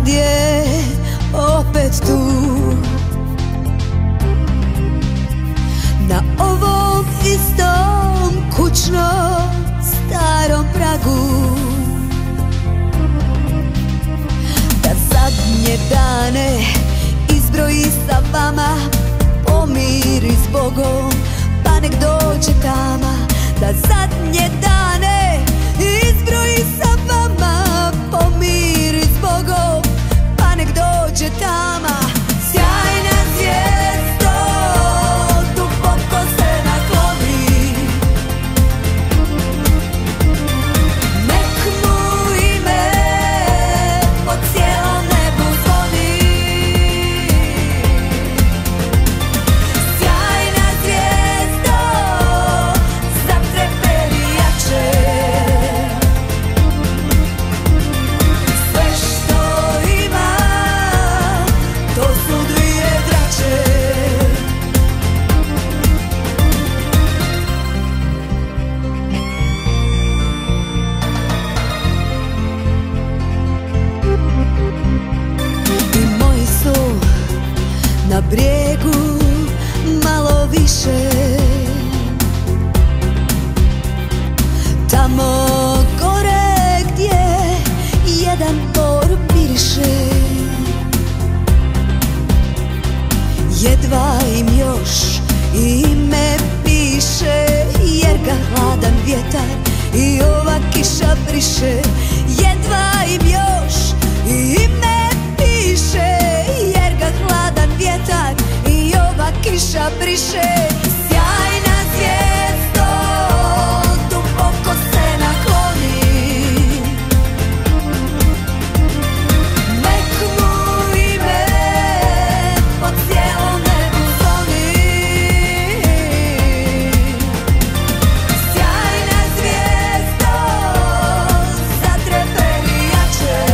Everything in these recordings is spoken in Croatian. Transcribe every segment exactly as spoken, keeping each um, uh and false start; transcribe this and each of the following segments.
Sad je opet tu, na ovom istom kućnom starom pragu, da zadnje dane izbroji sa vama, pomiri s Bogom, pa nek dođe tama. Da zadnje dane izbroji sa vama, pomiri s Bogom, pa nek dođe tama. Sjajna zvijezdo, duboko se nakloni, nek mu ime po cijelom nebu zvoni. Sjajna zvijezdo, zatreperi jače, sve što ima, to su dvije drače. I moji su na brijegu malo više, tamo gore gdje jedan bor miriše. Jedva im još ime piše, jer ga hladan vjetar i ova kiša briše. Jedva im još ime piše, jer ga hladan vjetar i ova kiša briše. Sjajna zvijezdo, duboko se nakloni, nek mu ime po cijelom nebu zvoni. Sjajna zvijezdo, zatreperi jače,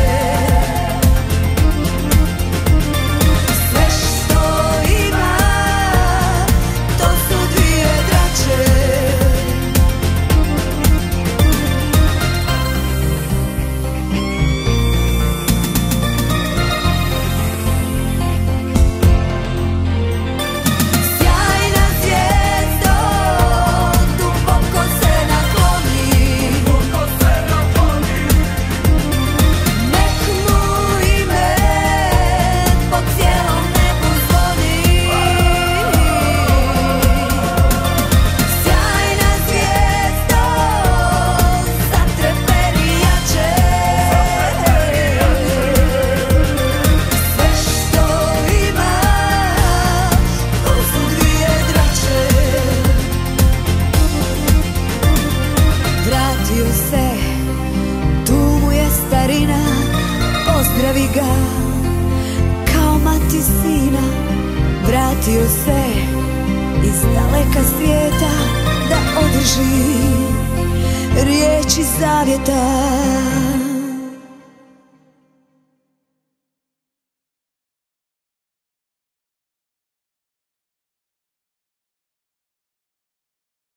sve što ima, to su dvije drače. Sjajna zvijezdo, duboko se nakloni, nek mu ime po cijelom nebu zvoni. Sjajna zvijezdo, zatreperi jače, sve što ima, to su dvije drače. Vratio se, tu mu je starina, pozdravi ga kao mati sina. Vratio se iz daleka svijeta da održi riječi zavjeta.